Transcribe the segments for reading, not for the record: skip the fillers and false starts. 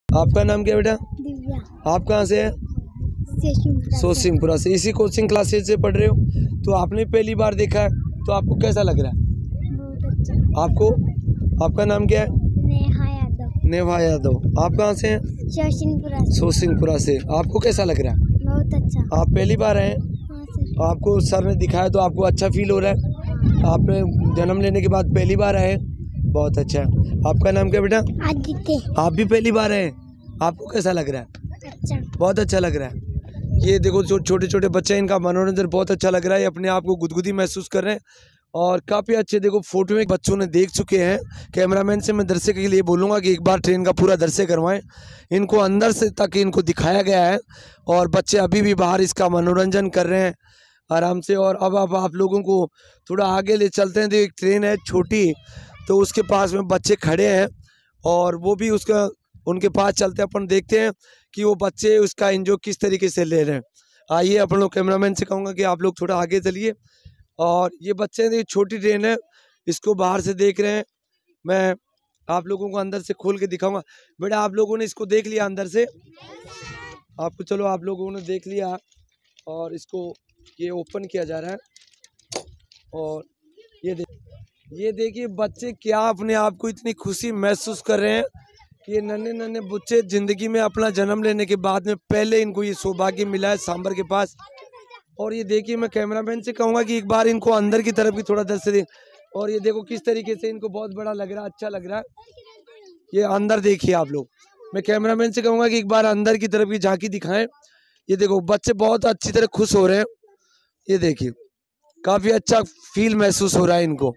आपका नाम क्या है बेटा? दिव्या। आप कहाँ से हैं? सोसिंगपुरा से। इसी कोचिंग क्लासेज से पढ़ रहे हो? तो आपने पहली बार देखा है, तो आपको कैसा लग रहा है? बहुत अच्छा। आपको? आपका नाम क्या है? नेहा यादव। नेहा यादव। आप कहाँ से हैं? सोसिंगपुरा से। सोसिंगपुरा से। आपको कैसा लग रहा है? बहुत अच्छा। आप पहली बार आए हैं? हाँ सर। आपको सर ने दिखाया तो आपको अच्छा फील हो रहा है? आपने जन्म लेने के बाद पहली बार आए? बहुत अच्छा। आपका नाम क्या बेटा? आदित्य। आप भी पहली बार आए? आपको कैसा लग रहा है? अच्छा। बहुत अच्छा लग रहा है। ये देखो जो छोटे छोटे बच्चे हैं, इनका मनोरंजन बहुत अच्छा लग रहा है। ये अपने आप को गुदगुदी महसूस कर रहे हैं और काफ़ी अच्छे देखो फोटो में बच्चों ने देख चुके हैं। कैमरामैन से मैं दर्शक के लिए बोलूँगा कि एक बार ट्रेन का पूरा दृश्य करवाएं। इनको अंदर से तक इनको दिखाया गया है और बच्चे अभी भी बाहर इसका मनोरंजन कर रहे हैं आराम से। और अब आप लोगों को थोड़ा आगे ले चलते हैं। तो एक ट्रेन है छोटी, तो उसके पास में बच्चे खड़े हैं और वो भी उसका उनके पास चलते अपन देखते हैं कि वो बच्चे उसका एंजॉय किस तरीके से ले रहे हैं। आइए अपन लोग, कैमरामैन से कहूँगा कि आप लोग थोड़ा आगे चलिए। और ये बच्चे ये छोटी ट्रेन है, इसको बाहर से देख रहे हैं। मैं आप लोगों को अंदर से खोल के दिखाऊंगा। बेटा आप लोगों ने इसको देख लिया अंदर से? आपको चलो आप लोगों ने देख लिया और इसको ये ओपन किया जा रहा है। और ये देखिए बच्चे क्या अपने आप को इतनी खुशी महसूस कर रहे हैं कि ये नन्हे नन्हे बच्चे जिंदगी में अपना जन्म लेने के बाद में पहले इनको ये सौभाग्य मिला है सांबर के पास। और ये देखिए मैं कैमरामैन से कहूँगा कि एक बार इनको अंदर की तरफ भी थोड़ा दर्शक दे। और ये देखो किस तरीके से इनको बहुत बड़ा लग रहा है, अच्छा लग रहा है। ये अंदर देखिए आप लोग। मैं कैमरामैन से कहूँगा कि एक बार अंदर की तरफ की झांकी दिखाएं। ये देखो बच्चे बहुत अच्छी तरह खुश हो रहे हैं। ये देखिए काफ़ी अच्छा फील महसूस हो रहा है इनको,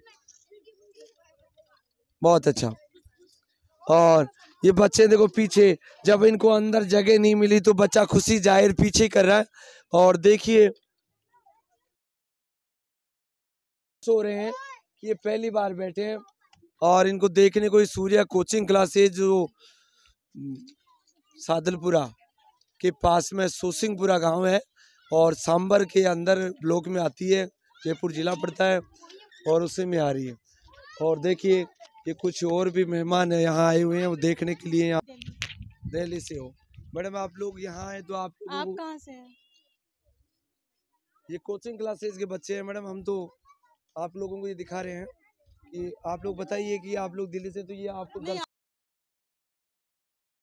बहुत अच्छा। और ये बच्चे देखो पीछे, जब इनको अंदर जगह नहीं मिली तो बच्चा खुशी जाहिर पीछे कर रहा है। और देखिए सो रहे हैं कि ये पहली बार बैठे हैं और इनको देखने को सूर्या कोचिंग क्लासेज जो सादलपुरा के पास में सोसिंगपुरा गांव है और सांबर के अंदर ब्लॉक में आती है, जयपुर जिला पड़ता है और उसी में आ रही है। और देखिए ये कुछ और भी मेहमान है यहाँ आए हुए हैं वो देखने के लिए। यहाँ दिल्ली से हो मैडम आप लोग यहाँ आए तो आप कहाँ से हैं? ये कोचिंग क्लासेस के बच्चे हैं मैडम। हम तो आप लोगों को ये दिखा रहे हैं कि आप लोग बताइए कि आप लोग दिल्ली से, तो ये आपको